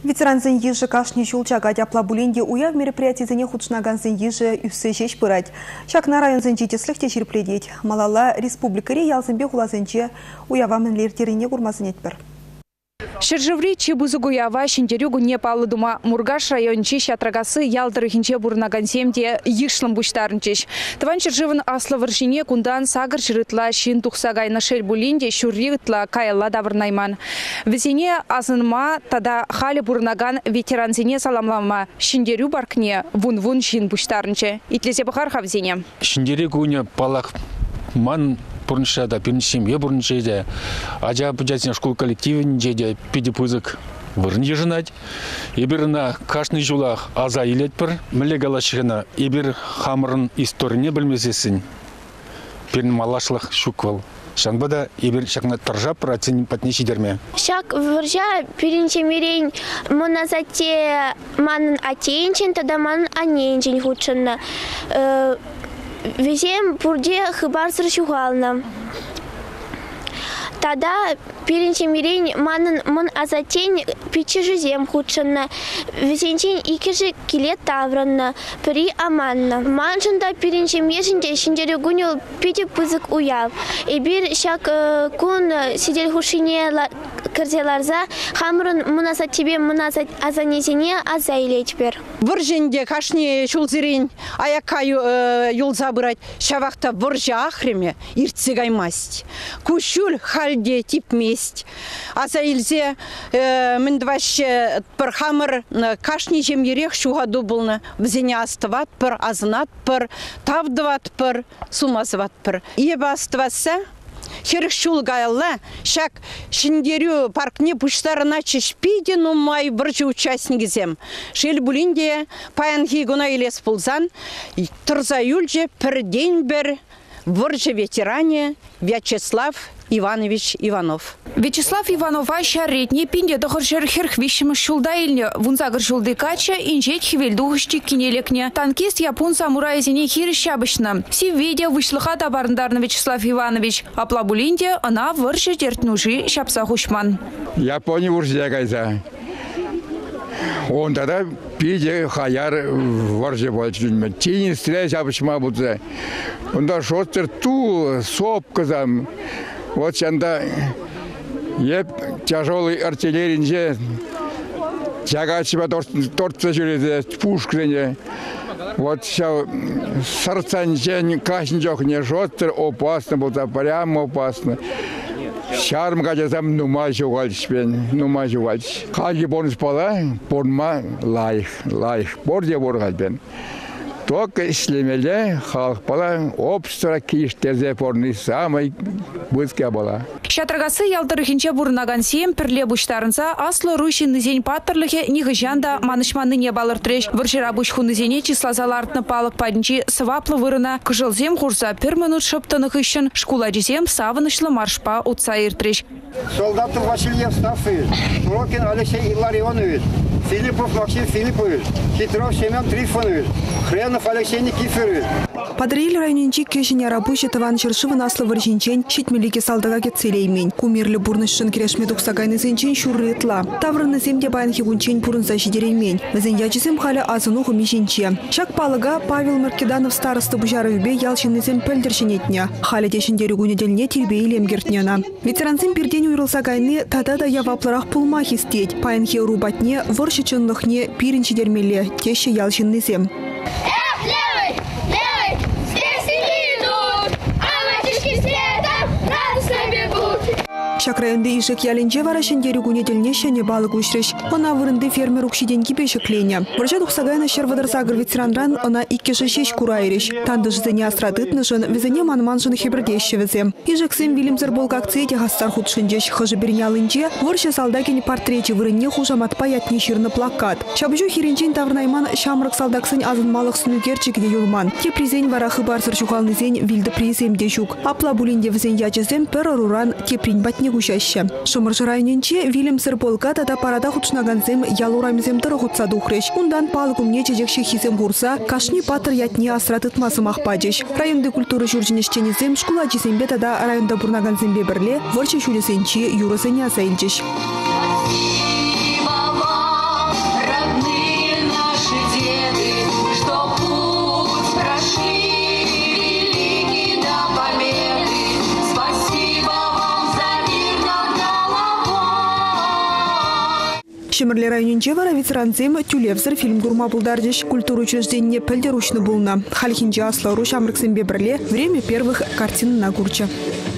Ветеранзен ежи кашни шулчага тяпла буленде уяв мероприятиезене худшнаганзен ежи үссе шеш пырать. Чакна районзен житеслихте ширпледеть. Малала республикари ялзенбе хулазенче уявамен лертерине курмазынет бір. Шержеври чебузугуява шиндерюгу не палыдума Мургаш райончи шатрагасы ялдырыхинче бурнагансемде йышлым буштарынчиш. Тыван шержевын аслы варшине кундан сагыр жырытла шин тухсагайна шель булинде шурригытла каялла давырнайман. Везене азынма тада хали бурнаган ветеранзене саламлама шиндерю баркне вун-вун шин буштарынче. Итлесе бахар хавзене. Шиндерюгуне палах ман бурншада пирншемге бурншеде ажа пуджатина школ коллективинде педипузык вырнje жынать ибирна кашны жулах аза илетпір міле галашығына ибир хамырын историне білмесесін пирн малашлық шуквал шанбада ибир шакна торжа процент патнешидерме шак выржа пиринчемирень моназате манын атенчен тада манын аненчен худшынна везем бурде хыбар сыршугална. Тада пиринчемирень манын мон азатень пичи жизем худшынна. Везенчен икижи килет тавранна, при аманна. Манжында пиринчемиржінде шиндерегунил пиди пызык уяв. Ибир шак кун сидель хушине кырзеларза хамрын муназат тебе муназат азанезене азайлеть бер. Вырженде кашни шулзирень аякаю юл забырать шавахта выржа ахреме ирцегаймасть. Кушуль хальде тип месть. Азайлзе мендваще пыр хамыр кашни жемерех шугаду булна. Взене астыват пыр, азнат пыр, тавдыват пыр, сумазват пыр. Еба астыватса херих шулгайла, шак шиндерю паркне пуштарына чешпиде, но май біржі участники зем. Шел булинде паянхи гуна илес пулзан, тұрза юльже пір день бір выржы ветеране Вячеслав Иванович Иванов. Вячеслав Иванова шарретне пинде дохоршер херхвищем шулдайльне вунзагыр шулдыкача инжет хивельдухышти кинелекне. Танкист япон самурайзене хирищабышна. Сиведя вышлыха табарындарны Вячеслав Иванович. Аплабулинде она выржы дертнужи шапса хушман. Япония выржы гайза. Он тогда пиде хаяр варже больше. Тени стрелять абышма будзе. Он да шостер ту сопказам. Вот санда еп тяжелый артиллеринже тягачиба торца жүреді пушкрене. Вот все сарцанже кашнжок не шостер опасно было, прямо опасно. Шарм гадязам нума жугалшпен, нума жугалш. Хаги бонус пала, борма лайх, борде боргалбен. Только ишлемеле халк пала, обстра киштерзе порны самый бызке была. Шатрагасы ялдырыхинче бурнаган сем перле буштарынса аслы рушин нызень паттырлыхе нихыжанда манышманы не балыртреш. Выржыра бушху нызене числазалартны палық падынчи сваплы вырына кыжылзем хурса пер минут шыптынык ищын шкуладжизем савынышлы маршпа утса иртреш. Солдатов Васильев Стафович, Рокин Алексей Илларионович, Филиппов Максим Филиппович, Хитров Семен Трифонович, Хренов Алексей Никифорович. Подрели районинчик кешене рабочий таван шершивын аслы варжинчен щитмелики салдага кетселеймен. Кумерлі бурнышшын керешме дуксагайны зенчен шуррытла. Таврыны земде байнхи гунчен пурынса шидереймен. Візен ячызем халі азынухы мишенче. Шак палыга Павел Маркеданов старосты бужарывбе ялшынны зем пөлдіршінетне. Халі дешіндері гунеделіне тербе илемгертнена. Ветеранзем перден уйрылсагайны тада явапларах пулма хистеть. Пайнхи рубатне воршычынлыхне пирінчидермелі теші ялшынны зем. Шакрайынды ишек яленче варашын гунеделіне шәне балық үшреш. Она вырынды фермер укшиден кипешеклене. Варжа дұқсағайна шервадырсагыр ветеранран она иккеші шеш курайреш. Танды жызыне асрадытнышын, візіне манманшын хибірдеші візем. Ижексем вилимзір болг акцияте хастар худшынчеш хыжы бірнялынче, варша салдакені портреті вырынне хужаматпа ятне ширны плакат. Шабжу хиренчен таврнайман шамрық салдаксын азынмалық сүнігерчігіне юлман. Те призен варахы барсыр жуғалнызен вилді приземде жүк. Апла булинде візен ячызем пер руран теприн батне гущаще. Шомыржы районенче вилимсыр болга тада парада худшнаганзем ялурамзем тыры худса духреш. Ундан палгумне чечекші хизем гурса, кашни патыр ятне асратытмасы мақпадеш. Районды культуры жүржінешченізем шкула жезембе тада районда бурнаганзембе бірле, варчы шулесенче юрысыне асайынчеш. Шемерле районинче вара ветеранзем тюлевзер фильм гурма булдардиш. Культуру учреждение пельдеручны булна. Хальхинче аслару шамрыксен бебрле время первых картин на гурча.